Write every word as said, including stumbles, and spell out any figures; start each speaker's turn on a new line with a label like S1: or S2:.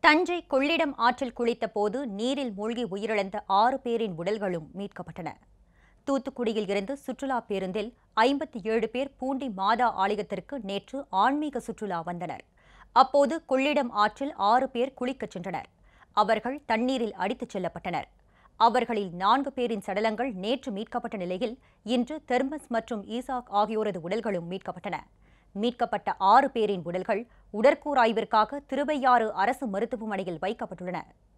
S1: தஞ்சை கொள்ளிடம் ஆற்றில் குளித்த போது நீரில் மூழ்கி உயிரிழந்த ஆறு பேரின் உடல்களும் மீட்கப்பட்டன. தூத்துக்குடியில் இருந்து சுற்றுலா பேருந்தில் ஐம்பத்தி ஏழு பேர் பூண்டி மாதா ஆலயத்திற்கு நேற்று ஆன்மீக சுற்றுலா வந்தனர். அப்போது கொள்ளிடம் ஆற்றில் ஆறு பேர் குளிக்கச் சென்றனர். அவர்கள் தண்ணீரில் அடித்துச் செல்லப்பட்டனர். அவர்களில் நான்கு பேரின் சடலங்கள் நேற்று மீட்கப்பட்ட நிலையில் இன்று தெர்மஸ் மற்றும் ஈசாக் ஆகியோரது உடல்களும் மீட்கப்பட்டன. மீட்கப்பட்ட ஆறு பேரின் உடல்கள் உடற்கூறாய்விற்காக திருவையாறு அரசு மருத்துவமனையில் வைக்கப்பட்டுள்ளன.